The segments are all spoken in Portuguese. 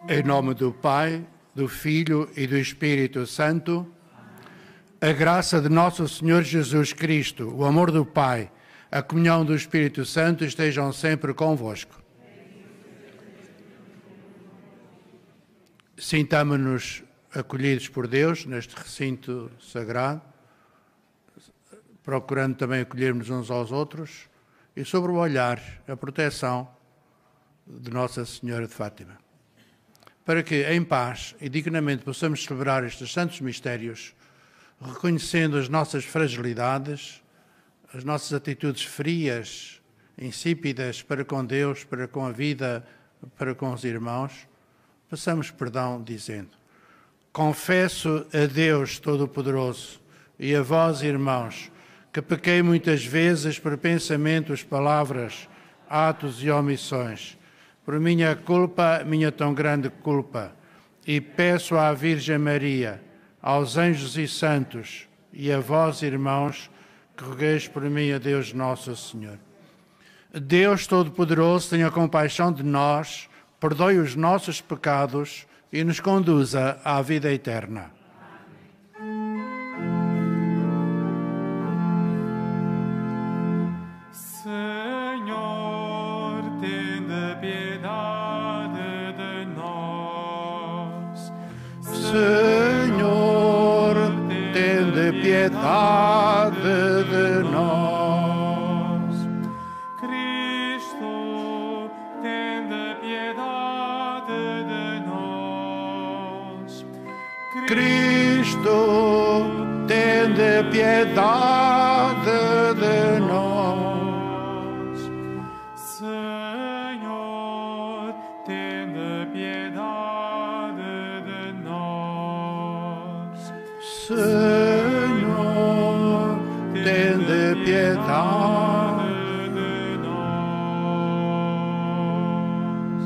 Em nome do Pai, do Filho e do Espírito Santo, a graça de nosso Senhor Jesus Cristo, o amor do Pai, a comunhão do Espírito Santo estejam sempre convosco. Sintamo-nos acolhidos por Deus neste recinto sagrado, procurando também acolhermos uns aos outros e sobre o olhar, a proteção de Nossa Senhora de Fátima, para que em paz e dignamente possamos celebrar estes santos mistérios, reconhecendo as nossas fragilidades, as nossas atitudes frias, insípidas para com Deus, para com a vida, para com os irmãos, peçamos perdão dizendo: confesso a Deus Todo-Poderoso e a vós, irmãos, que pequei muitas vezes por pensamentos, palavras, atos e omissões, por minha culpa, minha tão grande culpa, e peço à Virgem Maria, aos anjos e santos, e a vós, irmãos, que rogueis por mim a Deus Nosso Senhor. Deus Todo-Poderoso tenha compaixão de nós, perdoe os nossos pecados e nos conduza à vida eterna. Senhor, tende piedade de nós. Cristo, tende piedade de nós. Cristo, tende piedade de nós. Senhor, tende piedade de nós. Senhor, tende piedade de nós.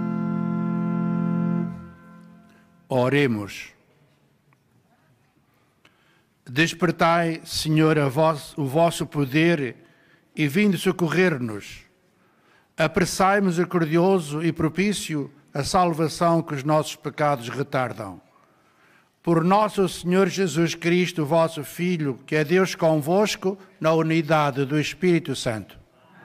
Oremos. Despertai, Senhor, o vosso poder e vinde socorrer-nos. Apressai misericordioso e propício a salvação que os nossos pecados retardam. Por nosso Senhor Jesus Cristo, vosso Filho, que é Deus convosco, na unidade do Espírito Santo.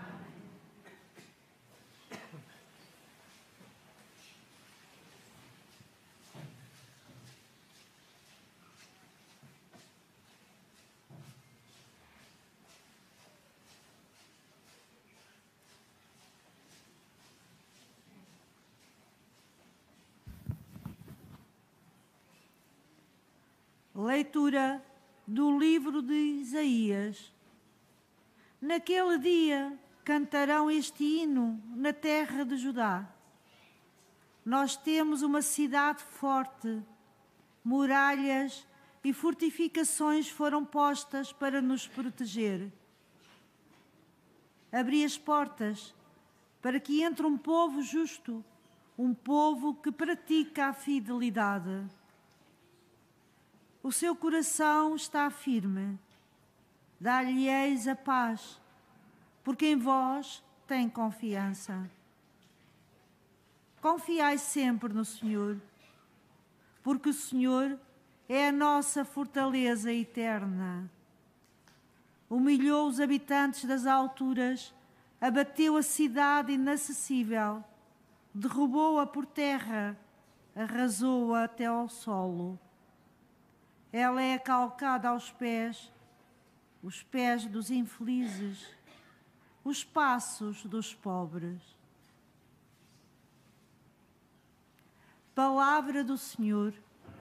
Leitura do livro de Isaías. Naquele dia cantarão este hino na terra de Judá. Nós temos uma cidade forte, muralhas e fortificações foram postas para nos proteger. Abri as portas para que entre um povo justo, um povo que pratica a fidelidade. O seu coração está firme. Dar-lhe-eis a paz, porque em vós tem confiança. Confiai sempre no Senhor, porque o Senhor é a nossa fortaleza eterna. Humilhou os habitantes das alturas, abateu a cidade inacessível, derrubou-a por terra, arrasou-a até ao solo. Ela é calcada aos pés, os pés dos infelizes, os passos dos pobres. Palavra do Senhor.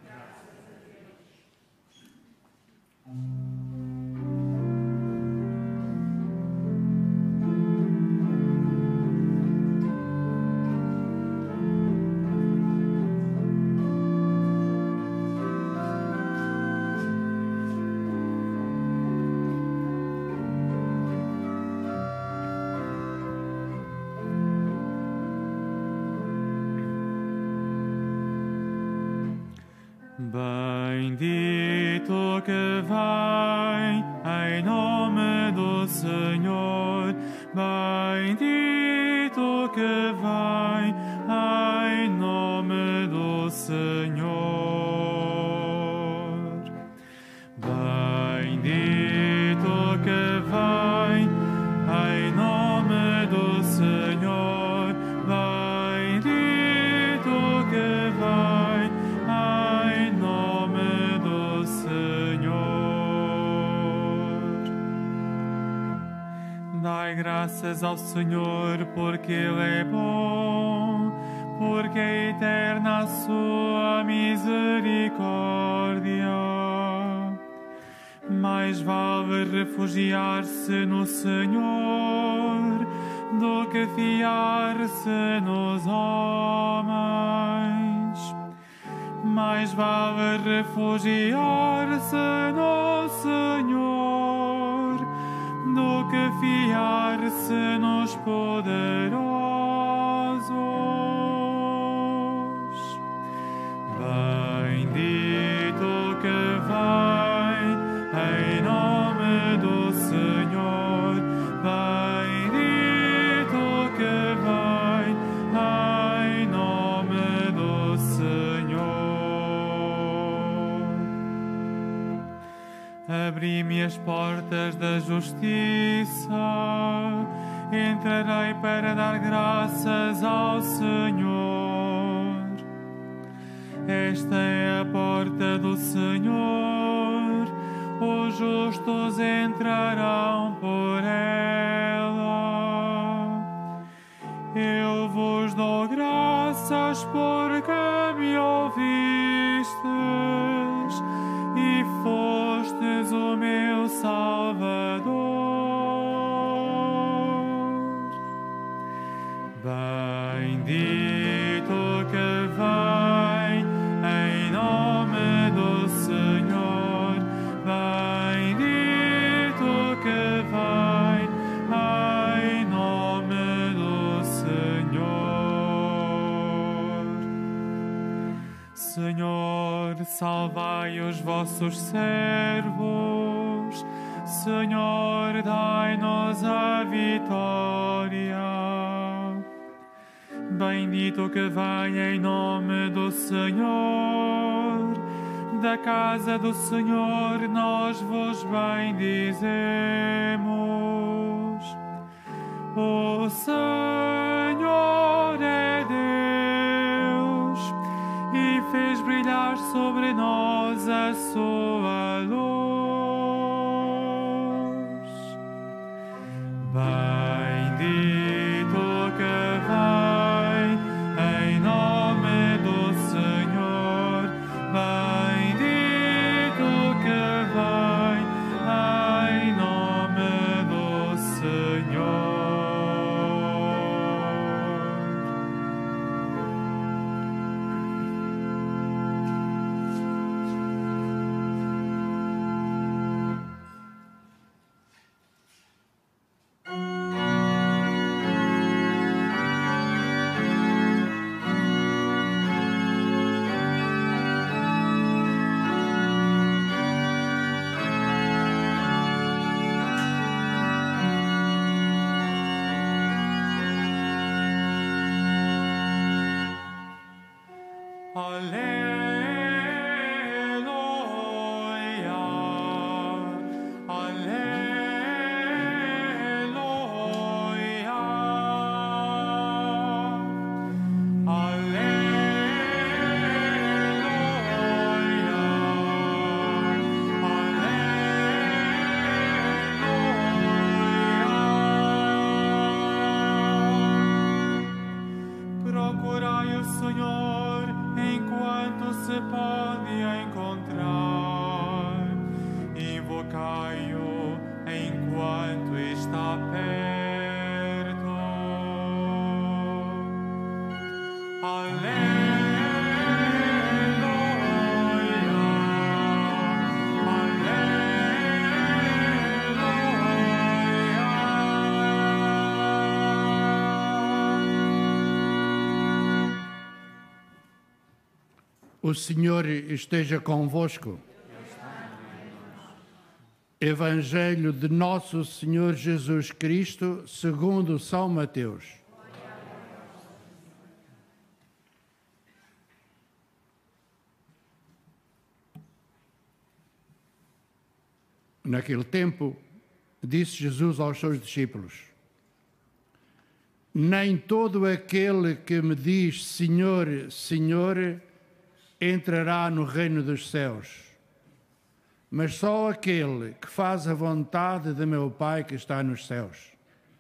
Bendito que vem em nome do Senhor, bendito que vem em nome Dai graças ao Senhor, porque Ele é bom, porque é eterna a sua misericórdia. Mais vale refugiar-se no Senhor do que fiar-se nos homens. Mais vale refugiar-se no Senhor do que fiar-se nos poderosos. Bendito que vem em nome do Senhor, bendito que vem em nome do Senhor. Abri-me as portas da justiça, entrarei para dar graças ao Senhor. Esta é a porta do Senhor, os justos entrarão por ela. Eu vos dou graças porque me ouvistes e fostes o meu Salvador. Bendito que vem em nome do Senhor, bendito que vem em nome do Senhor. Senhor, salvai os vossos servos. Senhor, dai-nos a vitória. Bendito que vem em nome do Senhor. Da casa do Senhor nós vos bendizemos. O Senhor é Deus e fez brilhar sobre nós a sua luz. Bendito que vem em nome do Senhor, bendito que vem em nome do Senhor. Procurai o Senhor enquanto se pode encontrar, invocai-o enquanto está perto. Aleluia, O Senhor esteja convosco. Evangelho de Nosso Senhor Jesus Cristo, segundo São Mateus. Naquele tempo, disse Jesus aos seus discípulos: nem todo aquele que me diz Senhor, Senhor, entrará no reino dos céus, mas só aquele que faz a vontade de meu Pai que está nos céus.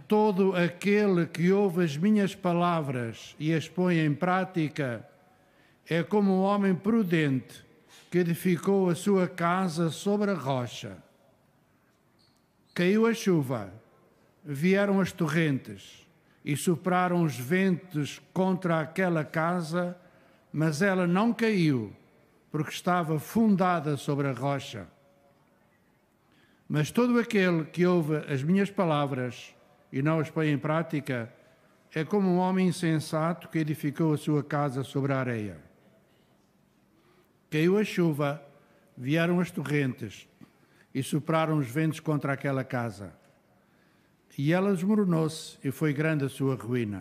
todo aquele que ouve as minhas palavras e as põe em prática é como um homem prudente que edificou a sua casa sobre a rocha. Caiu a chuva, vieram as torrentes e sopraram os ventos contra aquela casa, mas ela não caiu, porque estava fundada sobre a rocha. Mas todo aquele que ouve as minhas palavras e não as põe em prática é como um homem insensato que edificou a sua casa sobre a areia. Caiu a chuva, vieram as torrentes e sopraram os ventos contra aquela casa. E ela desmoronou-se e foi grande a sua ruína.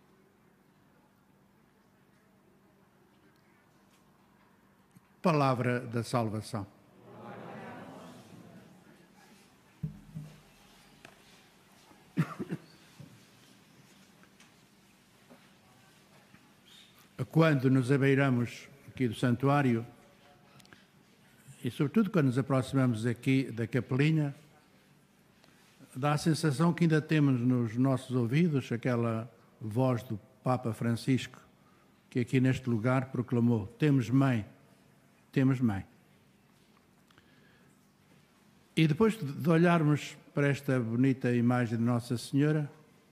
Palavra da salvação. Quando nos abeiramos aqui do santuário, e sobretudo quando nos aproximamos aqui da capelinha, dá a sensação que ainda temos nos nossos ouvidos aquela voz do Papa Francisco, que aqui neste lugar proclamou: temos mãe, temos mãe. E depois de olharmos para esta bonita imagem de Nossa Senhora,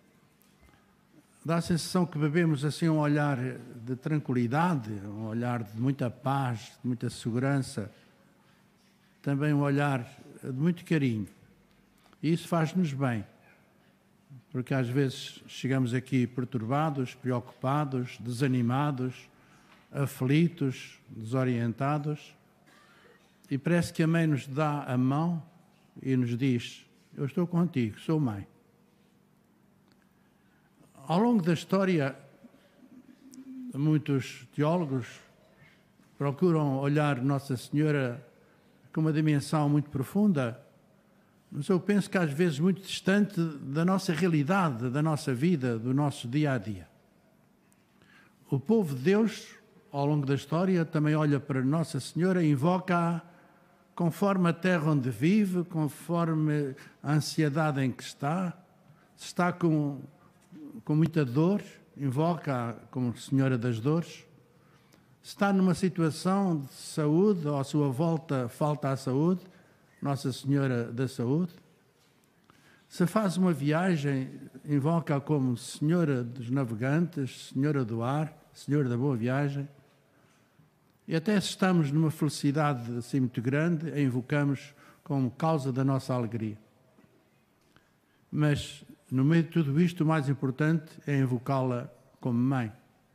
dá a sensação que bebemos assim um olhar de tranquilidade, um olhar de muita paz, de muita segurança, também um olhar de muito carinho. E isso faz-nos bem, porque às vezes chegamos aqui perturbados, preocupados, desanimados, aflitos, desorientados, e parece que a mãe nos dá a mão e nos diz: eu estou contigo, sou mãe. Ao longo da história, muitos teólogos procuram olhar Nossa Senhora com uma dimensão muito profunda, mas eu penso que às vezes muito distante da nossa realidade, da nossa vida, do nosso dia a dia. O povo de Deus, ao longo da história, também olha para Nossa Senhora e invoca-a conforme a terra onde vive, conforme a ansiedade em que está. Se está com muita dor, invoca-a como Senhora das Dores. Se está numa situação de saúde, ou à sua volta falta a saúde, Nossa Senhora da Saúde. Se faz uma viagem, invoca-a como Senhora dos Navegantes, Senhora do Ar, Senhora da Boa Viagem. E até se estamos numa felicidade assim muito grande, a invocamos como causa da nossa alegria. Mas no meio de tudo isto, o mais importante é invocá-la como mãe.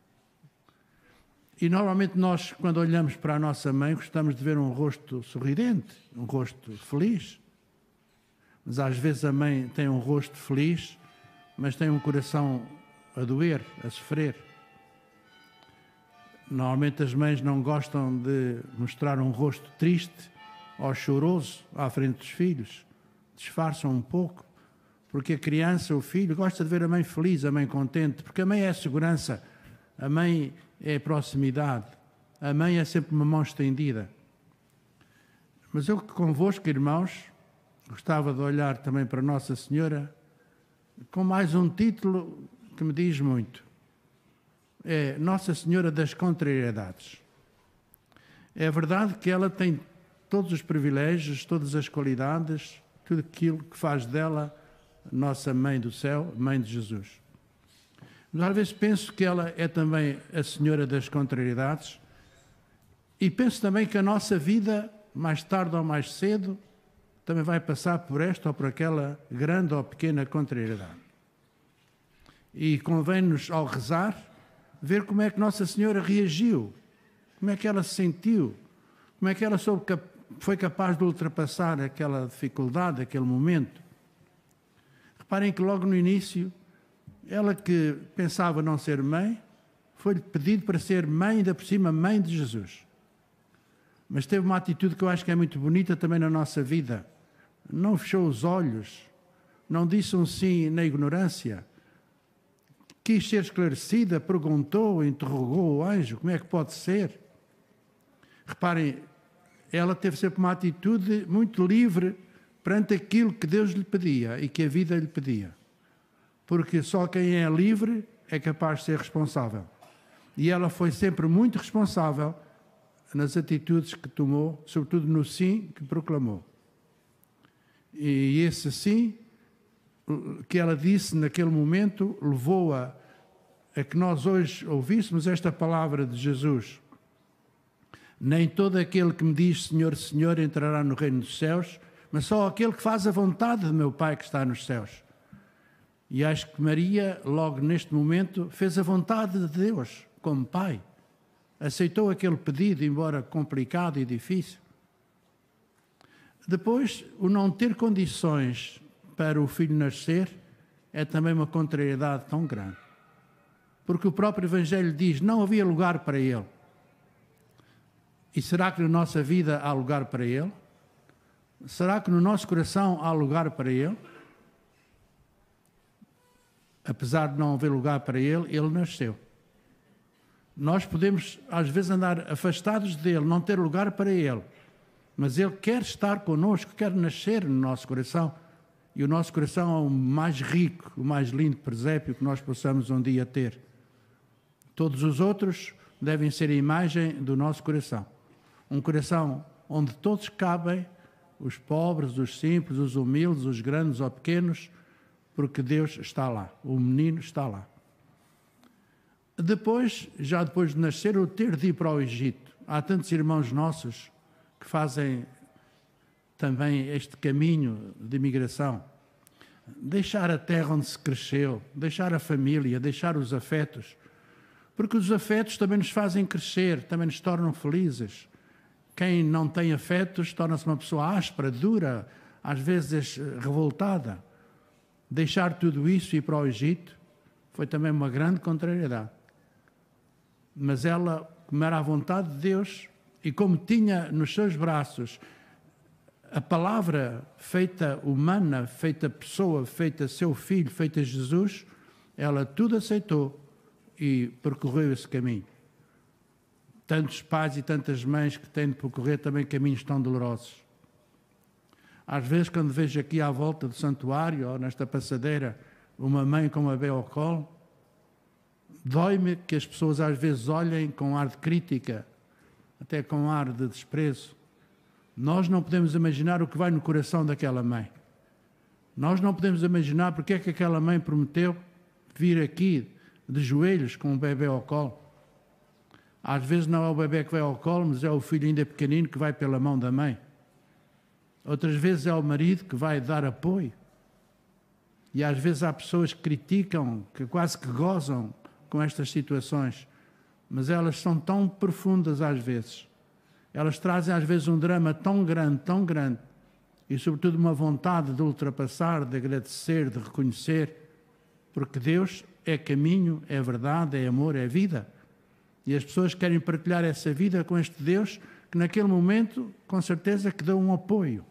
E normalmente nós, quando olhamos para a nossa mãe, gostamos de ver um rosto sorridente, um rosto feliz. Mas às vezes a mãe tem um rosto feliz, mas tem um coração a doer, a sofrer. Normalmente as mães não gostam de mostrar um rosto triste ou choroso à frente dos filhos. Disfarçam um pouco, porque a criança, o filho, gosta de ver a mãe feliz, a mãe contente, porque a mãe é a segurança, a mãe é a proximidade, a mãe é sempre uma mão estendida. Mas eu convosco, irmãos, gostava de olhar também para Nossa Senhora com mais um título que me diz muito. É Nossa Senhora das Contrariedades. É verdade que ela tem todos os privilégios, todas as qualidades, tudo aquilo que faz dela nossa Mãe do Céu, Mãe de Jesus. Mas às vezes penso que ela é também a Senhora das Contrariedades e penso também que a nossa vida, mais tarde ou mais cedo, também vai passar por esta ou por aquela grande ou pequena contrariedade. E convém-nos, ao rezar, ver como é que Nossa Senhora reagiu, como é que ela se sentiu, como é que ela foi capaz de ultrapassar aquela dificuldade, aquele momento. Reparem que logo no início, ela que pensava não ser mãe, foi-lhe pedido para ser mãe, ainda por cima mãe de Jesus. Mas teve uma atitude que eu acho que é muito bonita também na nossa vida. Não fechou os olhos, não disse um sim na ignorância. Quis ser esclarecida, perguntou, interrogou o anjo, como é que pode ser? Reparem, ela teve sempre uma atitude muito livre perante aquilo que Deus lhe pedia e que a vida lhe pedia. porque só quem é livre é capaz de ser responsável. E ela foi sempre muito responsável nas atitudes que tomou, sobretudo no sim que proclamou. E esse sim que ela disse naquele momento levou-a a que nós hoje ouvíssemos esta palavra de Jesus. Nem todo aquele que me diz Senhor, Senhor entrará no reino dos céus, mas só aquele que faz a vontade de meu Pai que está nos céus. E acho que Maria, logo neste momento, fez a vontade de Deus como Pai. Aceitou aquele pedido, embora complicado e difícil. Depois, o não ter condições para o filho nascer é também uma contrariedade tão grande. Porque o próprio Evangelho diz, não havia lugar para ele. E será que na nossa vida há lugar para ele? Será que no nosso coração há lugar para ele? Apesar de não haver lugar para ele, ele nasceu. Nós podemos, às vezes, andar afastados dele, não ter lugar para ele. Mas ele quer estar connosco, quer nascer no nosso coração. E o nosso coração é o mais rico, o mais lindo presépio que nós possamos um dia ter. Todos os outros devem ser a imagem do nosso coração. Um coração onde todos cabem, os pobres, os simples, os humildes, os grandes ou pequenos, porque Deus está lá, o menino está lá. Depois, já depois de nascer, o ter de ir para o Egito. Há tantos irmãos nossos que fazem também este caminho de migração. Deixar a terra onde se cresceu, deixar a família, deixar os afetos. Porque os afetos também nos fazem crescer, também nos tornam felizes. Quem não tem afetos torna-se uma pessoa áspera, dura, às vezes revoltada. Deixar tudo isso e ir para o Egito foi também uma grande contrariedade. Mas ela, como era a vontade de Deus, e como tinha nos seus braços a palavra feita humana, feita pessoa, feita seu filho, feita Jesus, ela tudo aceitou e percorreu esse caminho. Tantos pais e tantas mães que têm de percorrer também caminhos tão dolorosos. Às vezes, quando vejo aqui à volta do santuário, ou nesta passadeira, uma mãe com uma bebê ao colo, dói-me que as pessoas às vezes olhem com ar de crítica, até com ar de desprezo. Nós não podemos imaginar o que vai no coração daquela mãe. Nós não podemos imaginar porque é que aquela mãe prometeu vir aqui de joelhos com um bebê ao colo. Às vezes não é o bebê que vai ao colo, mas é o filho ainda pequenino que vai pela mão da mãe. Outras vezes é o marido que vai dar apoio. E às vezes há pessoas que criticam, que quase que gozam com estas situações, mas elas são tão profundas às vezes. Elas trazem às vezes um drama tão grande, e sobretudo uma vontade de ultrapassar, de agradecer, de reconhecer, porque Deus é caminho, é verdade, é amor, é vida. E as pessoas querem partilhar essa vida com este Deus que naquele momento, com certeza, que dá um apoio.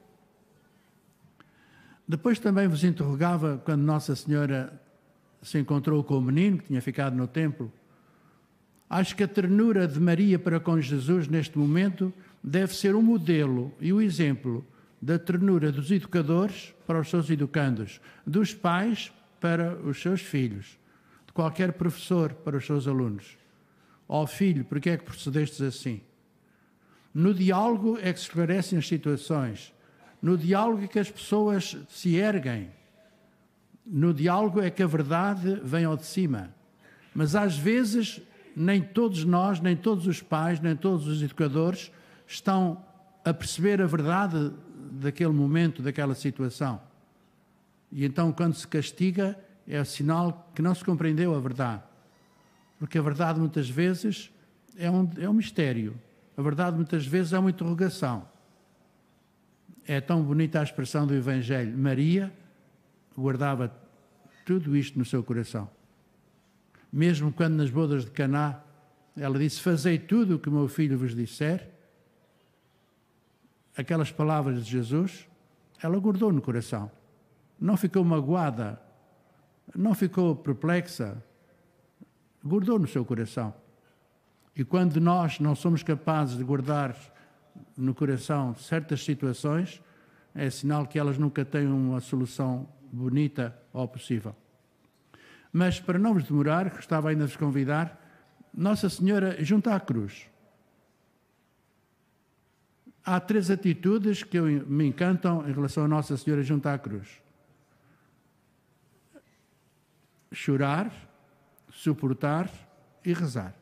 Depois também vos interrogava, quando Nossa Senhora se encontrou com o menino, que tinha ficado no templo, acho que a ternura de Maria para com Jesus neste momento deve ser o modelo e o exemplo da ternura dos educadores para os seus educandos, dos pais para os seus filhos, de qualquer professor para os seus alunos. Ó filho, por que é que procedestes assim? No diálogo é que se esclarecem as situações, no diálogo é que as pessoas se erguem, no diálogo é que a verdade vem ao de cima. Mas às vezes nem todos nós, nem todos os pais, nem todos os educadores estão a perceber a verdade daquele momento, daquela situação. E então quando se castiga é o sinal que não se compreendeu a verdade. Porque a verdade muitas vezes é um mistério. A verdade muitas vezes é uma interrogação. É tão bonita a expressão do Evangelho. Maria guardava tudo isto no seu coração. Mesmo quando nas bodas de Caná ela disse, fazei tudo o que o meu filho vos disser, aquelas palavras de Jesus, ela guardou no coração. Não ficou magoada, não ficou perplexa, guardou no seu coração. E quando nós não somos capazes de guardar no coração certas situações, é sinal que elas nunca têm uma solução bonita ou possível. Mas, para não vos demorar, gostava ainda de vos convidar, Nossa Senhora junto à cruz. Há 3 atitudes que me encantam em relação a Nossa Senhora junto à cruz. Chorar, suportar e rezar.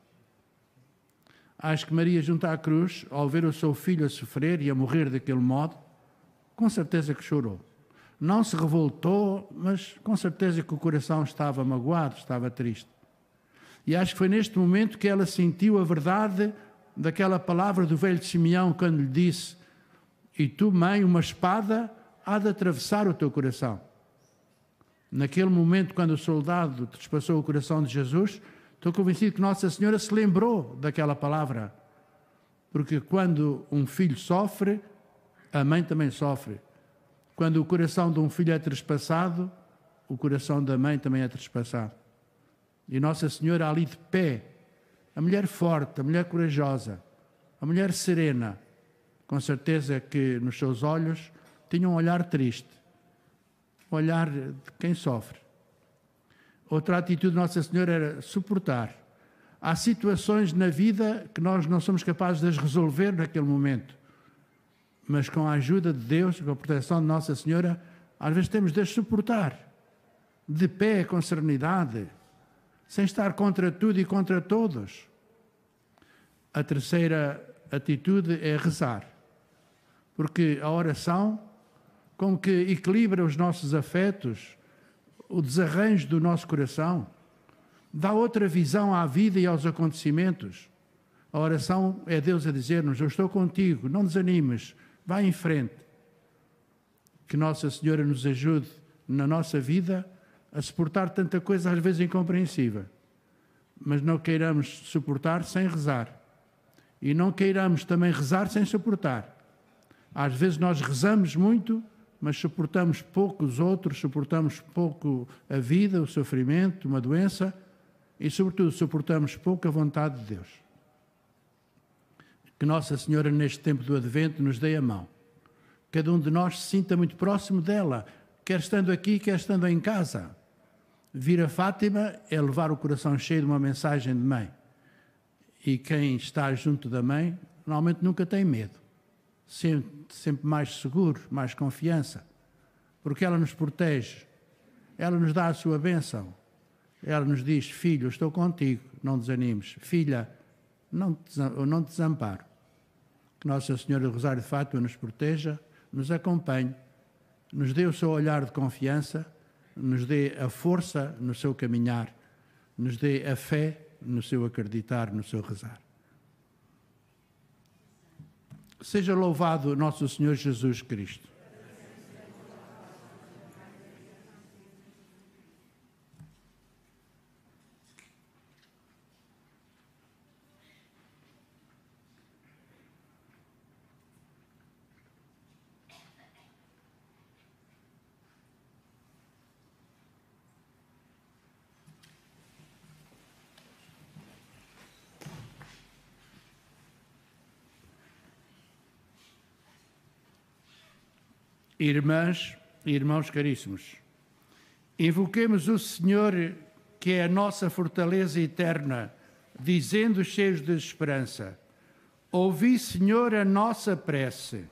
Acho que Maria junto à cruz, ao ver o seu filho a sofrer e a morrer daquele modo, com certeza que chorou. Não se revoltou, mas com certeza que o coração estava magoado, estava triste. E acho que foi neste momento que ela sentiu a verdade daquela palavra do velho Simeão, quando lhe disse: e tu, mãe, uma espada há de atravessar o teu coração. Naquele momento, quando o soldado trespassou o coração de Jesus, estou convencido que Nossa Senhora se lembrou daquela palavra. Porque quando um filho sofre, a mãe também sofre. Quando o coração de um filho é trespassado, o coração da mãe também é trespassado. E Nossa Senhora ali de pé, a mulher forte, a mulher corajosa, a mulher serena, com certeza que nos seus olhos tinha um olhar triste, um olhar de quem sofre. Outra atitude de Nossa Senhora era suportar. Há situações na vida que nós não somos capazes de as resolver naquele momento, mas com a ajuda de Deus, com a proteção de Nossa Senhora, às vezes temos de as suportar, de pé, com serenidade, sem estar contra tudo e contra todos. A terceira atitude é rezar, porque a oração, como que equilibra os nossos afetos, o desarranjo do nosso coração, dá outra visão à vida e aos acontecimentos. A oração é Deus a dizer-nos: eu estou contigo, não desanimes, vai em frente. Que Nossa Senhora nos ajude na nossa vida a suportar tanta coisa às vezes incompreensível, mas não queiramos suportar sem rezar. E não queiramos também rezar sem suportar. Às vezes nós rezamos muito, mas suportamos pouco os outros, suportamos pouco a vida, o sofrimento, uma doença e, sobretudo, suportamos pouco a vontade de Deus. Que Nossa Senhora, neste tempo do Advento, nos dê a mão. Cada um de nós se sinta muito próximo dela, quer estando aqui, quer estando em casa. Vir a Fátima é levar o coração cheio de uma mensagem de mãe. E quem está junto da mãe, normalmente nunca tem medo. Sempre mais seguro, mais confiança. Porque ela nos protege. Ela nos dá a sua bênção. Ela nos diz: filho, eu estou contigo, não desanimes. Filha, não te desamparo. Que Nossa Senhora do Rosário de Fátima nos proteja, nos acompanhe, nos dê o seu olhar de confiança, nos dê a força no seu caminhar, nos dê a fé no seu acreditar, no seu rezar. Seja louvado nosso Senhor Jesus Cristo. Irmãs e irmãos caríssimos, invoquemos o Senhor, que é a nossa fortaleza eterna, dizendo, cheios de esperança: ouvi, Senhor, a nossa prece.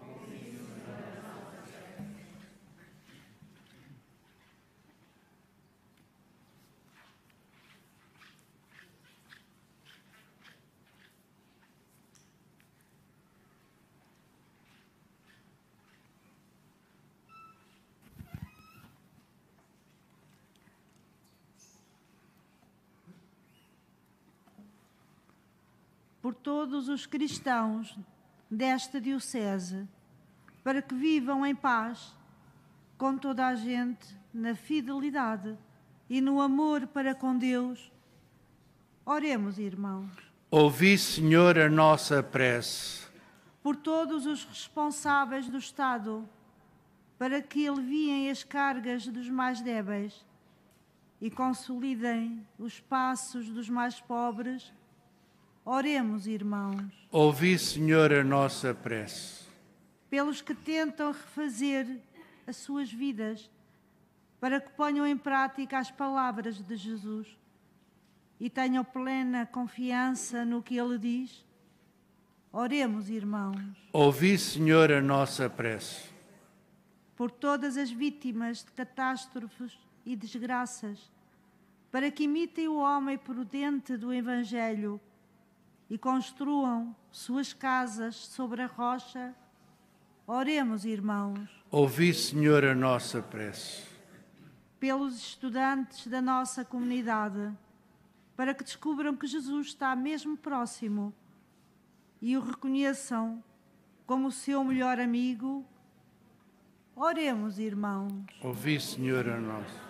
Por todos os cristãos desta diocese, para que vivam em paz com toda a gente, na fidelidade e no amor para com Deus. Oremos, irmãos. Ouvi, Senhor, a nossa prece. Por todos os responsáveis do Estado, para que aliviem as cargas dos mais débeis e consolidem os passos dos mais pobres. Oremos, irmãos. Ouvi, Senhor, a nossa prece. Pelos que tentam refazer as suas vidas, para que ponham em prática as palavras de Jesus e tenham plena confiança no que Ele diz? Oremos, irmãos. Ouvi, Senhor, a nossa prece. Por todas as vítimas de catástrofes e desgraças, para que imitem o homem prudente do Evangelho e construam suas casas sobre a rocha. Oremos, irmãos. Ouvi, Senhor, a nossa prece. Pelos estudantes da nossa comunidade, para que descubram que Jesus está mesmo próximo e o reconheçam como o seu melhor amigo. Oremos, irmãos. Ouvi, Senhor, a nossa.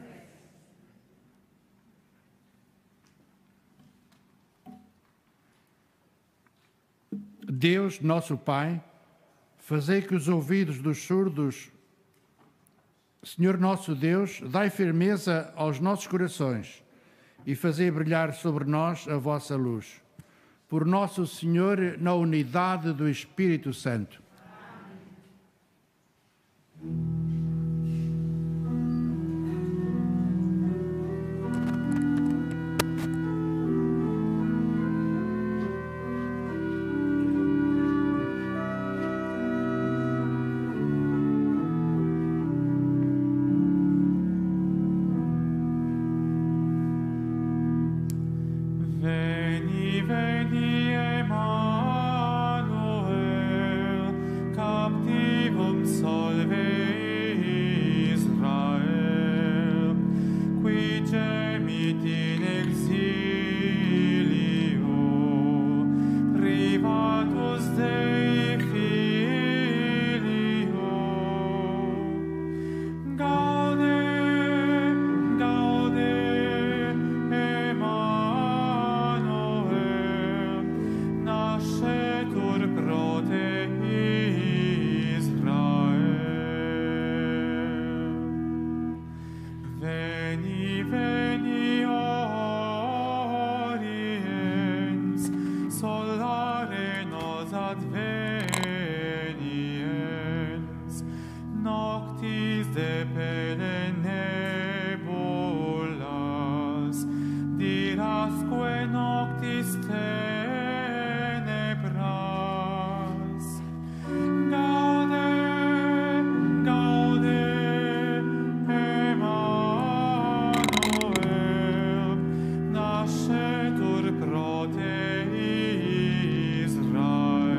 Deus, nosso Pai, fazei que os ouvidos dos surdos, Senhor nosso Deus, dai firmeza aos nossos corações e fazei brilhar sobre nós a vossa luz. Por nosso Senhor, na unidade do Espírito Santo. Veni, veni, Emmanuel, captivum solve Israel, qui gemit in exilio, privatus Dei filio. Gaude, gaude, Emmanuel, nascetur pro te Israel. Veni, veni, oriens, solare nos adveniens, noctis de pene nebulas, dirasque noctis tenebras. Gaude, gaude, Emmanuel, nascetur pro te Israel.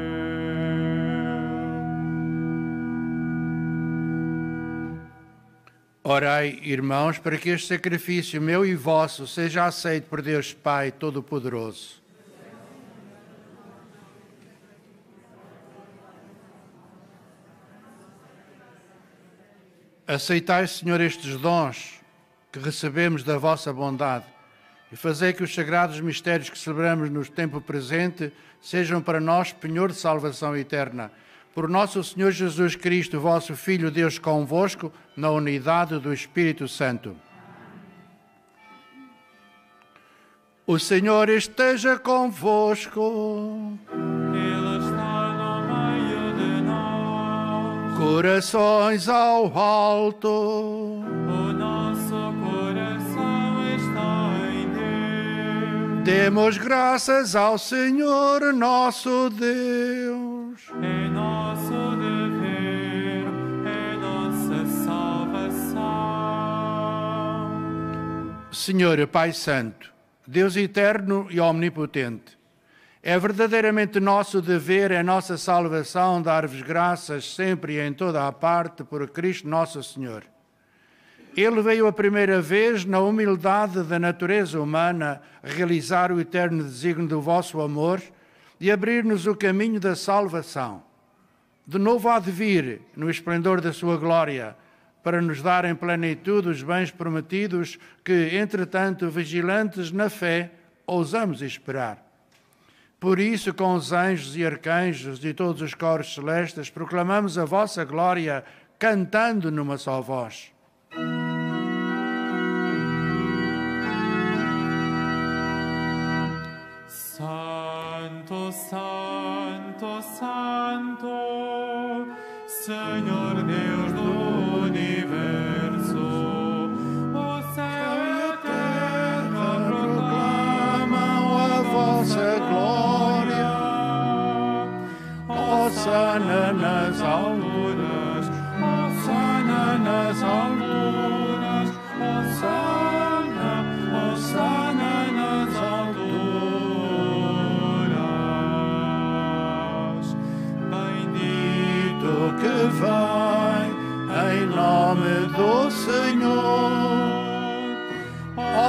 Orai, irmãos, para que este sacrifício meu e vosso seja aceito por Deus Pai Todo-Poderoso. Aceitai, Senhor, estes dons que recebemos da vossa bondade e fazei que os sagrados mistérios que celebramos no tempo presente sejam para nós penhor de salvação eterna. Por nosso Senhor Jesus Cristo, vosso Filho, Deus convosco, na unidade do Espírito Santo. O Senhor esteja convosco. Ele está no meio de nós. Corações ao alto. O nosso coração está em Deus. Demos graças ao Senhor nosso Deus. É nosso dever, é nossa salvação. Senhor Pai Santo, Deus eterno e omnipotente, é verdadeiramente nosso dever, é nossa salvação dar-vos graças sempre e em toda a parte por Cristo nosso Senhor. Ele veio a primeira vez na humildade da natureza humana realizar o eterno desígnio do vosso amor e abrir-nos o caminho da salvação. De novo há de vir, no esplendor da sua glória, para nos dar em plenitude os bens prometidos que, entretanto, vigilantes na fé, ousamos esperar. Por isso, com os anjos e arcanjos e todos os coros celestes, proclamamos a vossa glória, cantando numa só voz. Santo, Santo, Santo, Senhor Deus do Universo,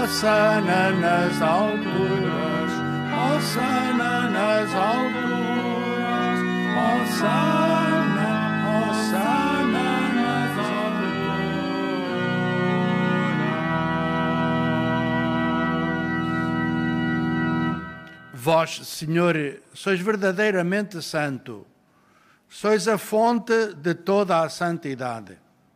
Hosana nas alturas, Hosana nas alturas, Hosana, Hosana nas alturas. Vós, Senhor, sois verdadeiramente santo, sois a fonte de toda a santidade.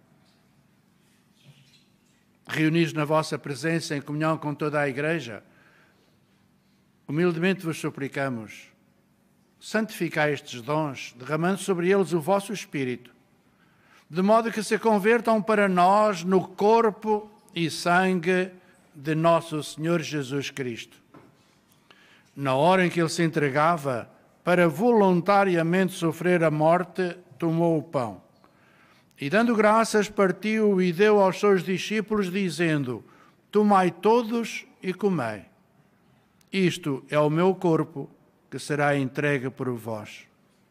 Reunidos na vossa presença em comunhão com toda a Igreja, humildemente vos suplicamos, santificai estes dons, derramando sobre eles o vosso Espírito, de modo que se convertam para nós no corpo e sangue de nosso Senhor Jesus Cristo. Na hora em que ele se entregava para voluntariamente sofrer a morte, tomou o pão. E dando graças, partiu e deu aos seus discípulos, dizendo: tomai todos e comei. Isto é o meu corpo, que será entregue por vós.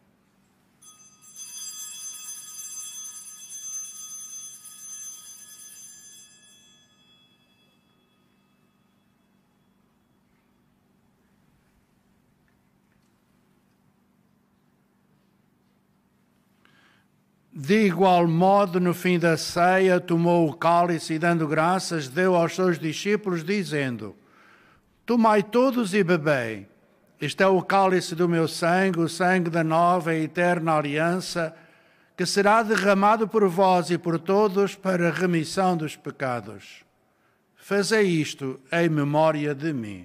De igual modo, no fim da ceia, tomou o cálice e, dando graças, deu aos seus discípulos, dizendo: tomai todos e bebei. Este é o cálice do meu sangue, o sangue da nova e eterna aliança, que será derramado por vós e por todos para a remissão dos pecados. Fazei isto em memória de mim.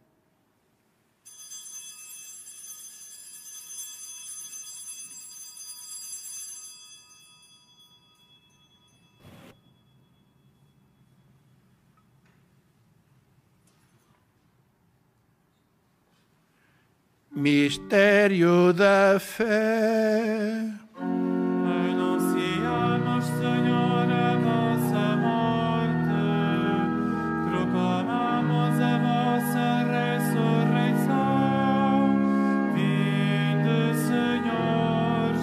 Mistério da fé. Anunciamos, Senhor, a vossa morte, proclamamos a vossa ressurreição. Vinde, Senhor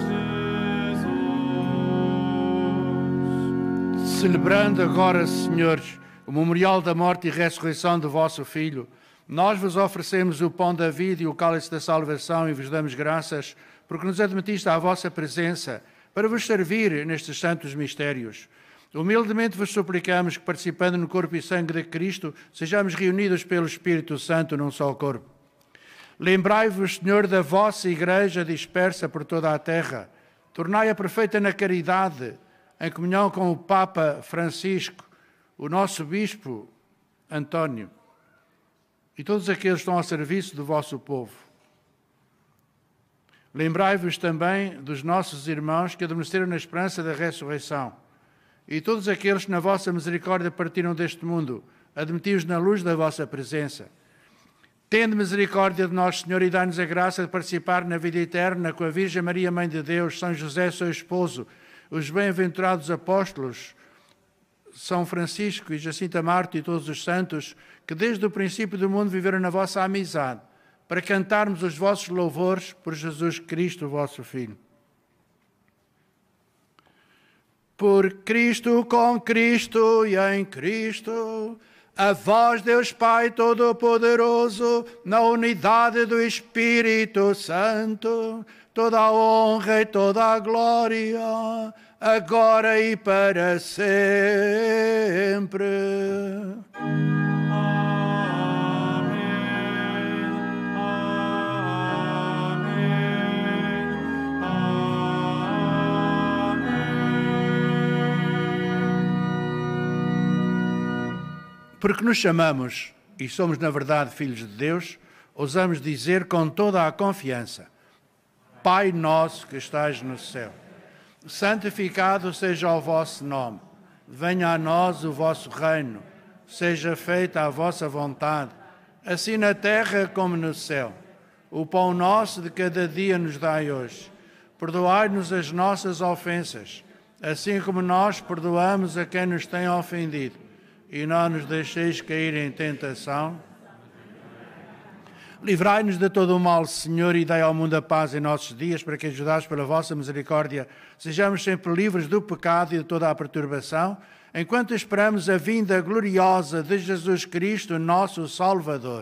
Jesus. Celebrando agora, senhores, o memorial da morte e ressurreição do vosso Filho, nós vos oferecemos o pão da vida e o cálice da salvação e vos damos graças porque nos admitiste à vossa presença para vos servir nestes santos mistérios. Humildemente vos suplicamos que, participando no corpo e sangue de Cristo, sejamos reunidos pelo Espírito Santo num só corpo. Lembrai-vos, Senhor, da vossa Igreja dispersa por toda a terra. Tornai-a perfeita na caridade, em comunhão com o Papa Francisco, o nosso Bispo António, e todos aqueles que estão ao serviço do vosso povo. Lembrai-vos também dos nossos irmãos que adormeceram na esperança da ressurreição, e todos aqueles que na vossa misericórdia partiram deste mundo, admiti-os na luz da vossa presença. Tende misericórdia de nós, Senhor, e dá-nos a graça de participar na vida eterna com a Virgem Maria, Mãe de Deus, São José, seu esposo, os bem-aventurados apóstolos, São Francisco e Jacinta Marte e todos os santos, que desde o princípio do mundo viveram na vossa amizade, para cantarmos os vossos louvores por Jesus Cristo, o vosso Filho. Por Cristo, com Cristo e em Cristo, a vós, Deus Pai Todo-Poderoso, na unidade do Espírito Santo, toda a honra e toda a glória, agora e para sempre. Porque nos chamamos e somos, na verdade, filhos de Deus, ousamos dizer com toda a confiança: Pai nosso que estás no céu, santificado seja o vosso nome, venha a nós o vosso reino, seja feita a vossa vontade, assim na terra como no céu. O pão nosso de cada dia nos dai hoje. Perdoai-nos as nossas ofensas, assim como nós perdoamos a quem nos tem ofendido. E não nos deixeis cair em tentação. Livrai-nos de todo o mal, Senhor, e dai ao mundo a paz em nossos dias, para que, ajudados pela vossa misericórdia, sejamos sempre livres do pecado e de toda a perturbação, enquanto esperamos a vinda gloriosa de Jesus Cristo, nosso Salvador.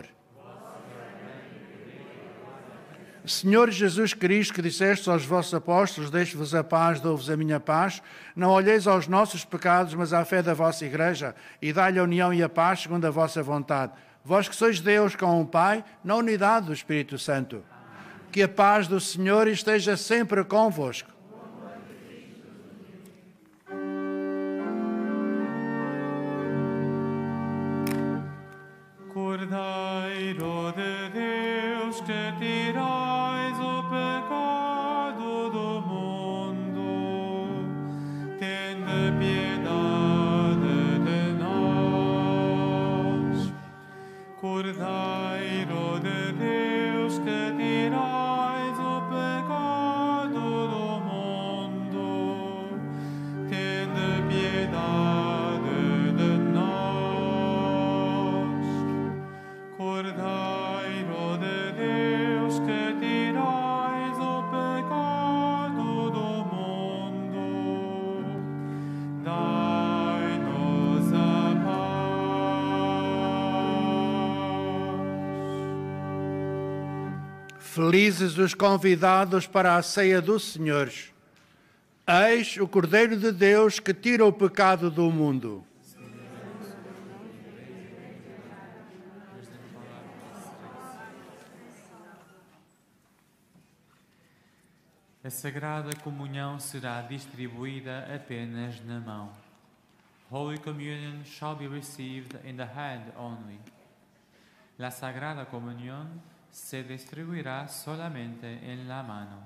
Senhor Jesus Cristo, que disseste aos vossos apóstolos, deixo-vos a paz, dou-vos a minha paz, não olheis aos nossos pecados, mas à fé da vossa Igreja, e dai-lhe a união e a paz segundo a vossa vontade. Vós que sois Deus com o Pai, na unidade do Espírito Santo. Que a paz do Senhor esteja sempre convosco. Cordeiro de Deus, que tirais o pecado do mundo, tende piedade de nós. Cordeiro de Deus, que tirais o pecado do mundo, tende piedade de nós. Cordeiro de Deus, que tirais o pecado do mundo, dai-nos a paz. Felizes os convidados para a ceia do Senhor. Eis o Cordeiro de Deus que tira o pecado do mundo. A Sagrada Comunhão será distribuída apenas na mão. Holy Communion shall be received in the hand only. La Sagrada Comunión se distribuirá solamente en la mano.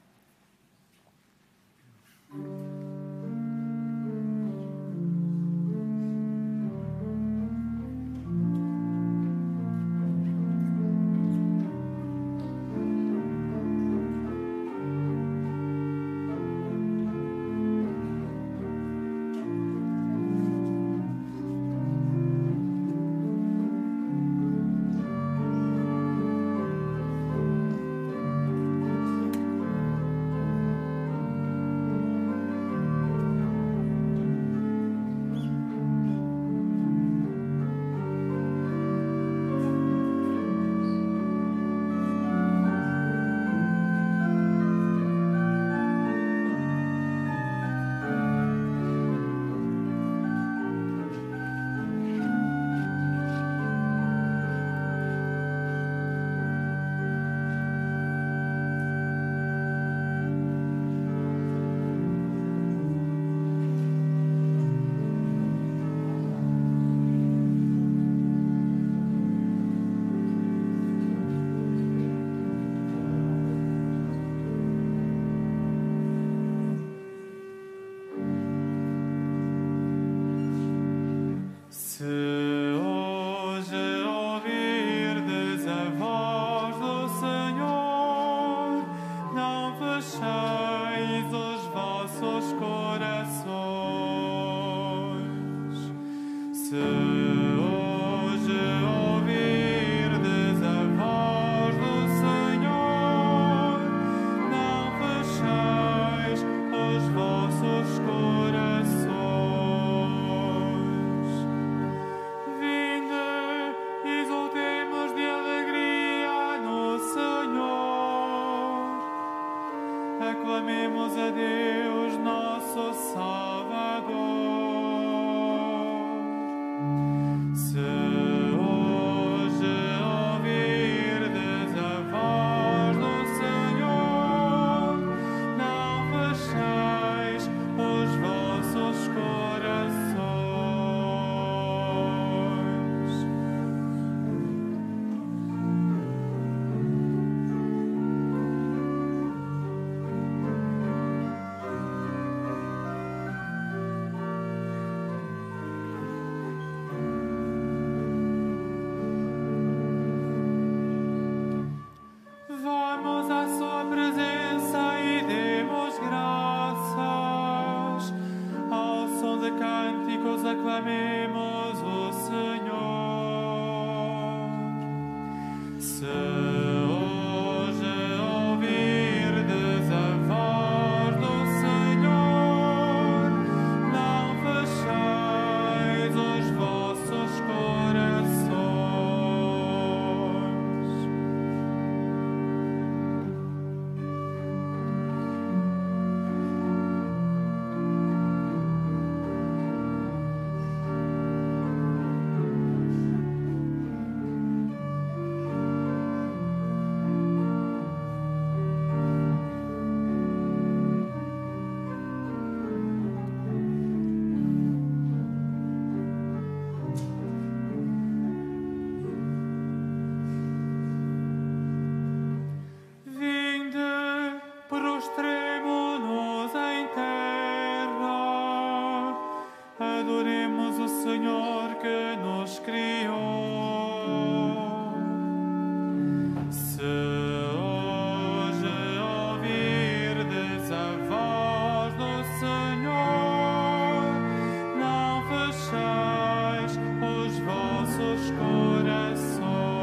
Aclamemos a Deus, nosso Salvador. que nos criou. Se hoje ouvirdes a voz do Senhor, não fechais os vossos corações.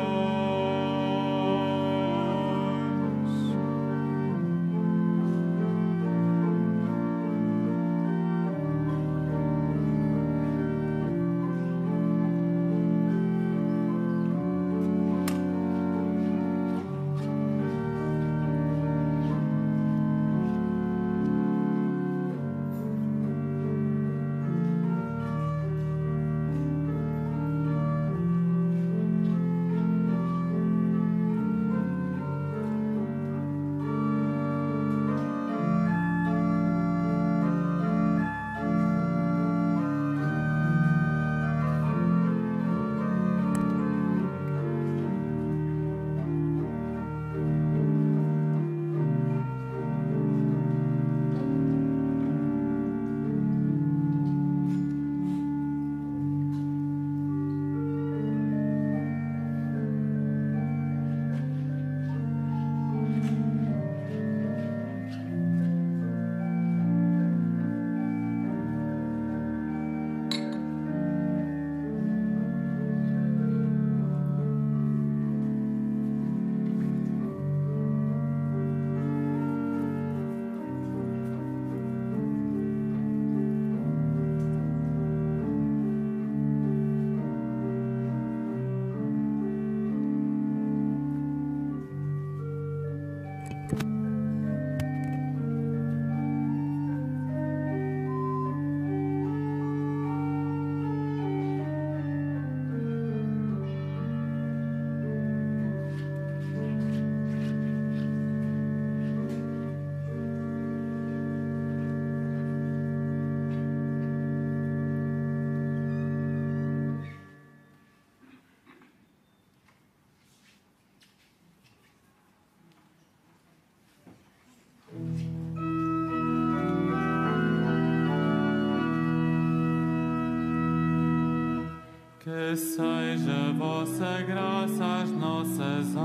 Que seja vossa graça as nossas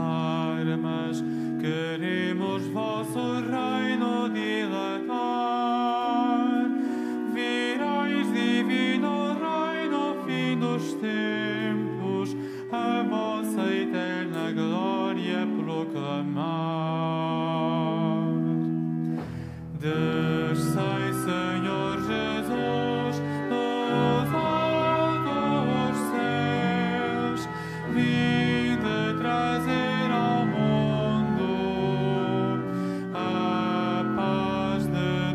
armas, queremos vosso reino dilatar. Virais divino reino, fim dos tempos, a vossa eterna glória proclamar. Descei, Senhor Jesus, dos altos céus, vinde trazer ao mundo a paz de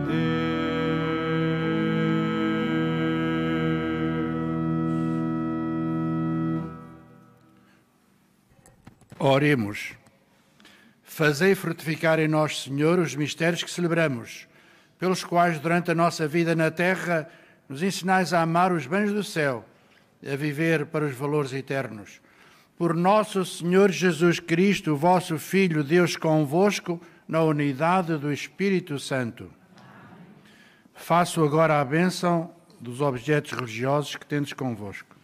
Deus. Oremos. Fazei frutificar em nós, Senhor, os mistérios que celebramos, pelos quais, durante a nossa vida na terra, nos ensinais a amar os bens do céu, a viver para os valores eternos. Por nosso Senhor Jesus Cristo, vosso Filho, Deus convosco, na unidade do Espírito Santo. Faço agora a bênção dos objetos religiosos que tendes convosco.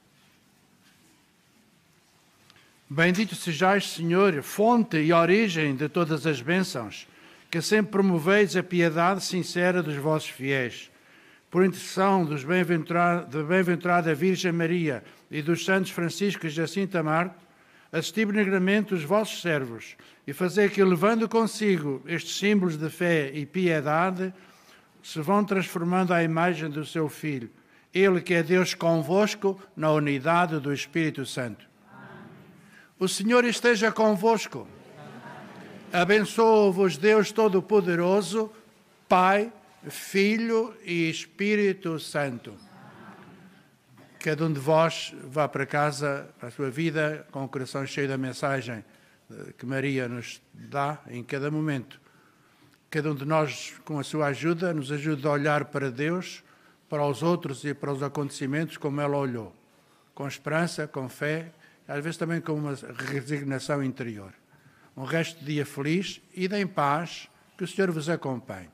Bendito sejais, Senhor, fonte e origem de todas as bênçãos, que sempre promoveis a piedade sincera dos vossos fiéis. Por intercessão da bem-aventurada Virgem Maria e dos santos Francisco e Jacinta Marte, assisti benignamente os vossos servos e fazei que, levando consigo estes símbolos de fé e piedade, se vão transformando à imagem do seu Filho, Ele que é Deus convosco na unidade do Espírito Santo. O Senhor esteja convosco. Abençoe-vos Deus Todo-Poderoso, Pai, Filho e Espírito Santo. Cada um de vós vá para casa, para a sua vida, com o coração cheio da mensagem que Maria nos dá em cada momento. Cada um de nós, com a sua ajuda, nos ajuda a olhar para Deus, para os outros e para os acontecimentos como ela olhou. Com esperança, com fé, às vezes também com uma resignação interior. Um resto de dia feliz e em paz, que o Senhor vos acompanhe.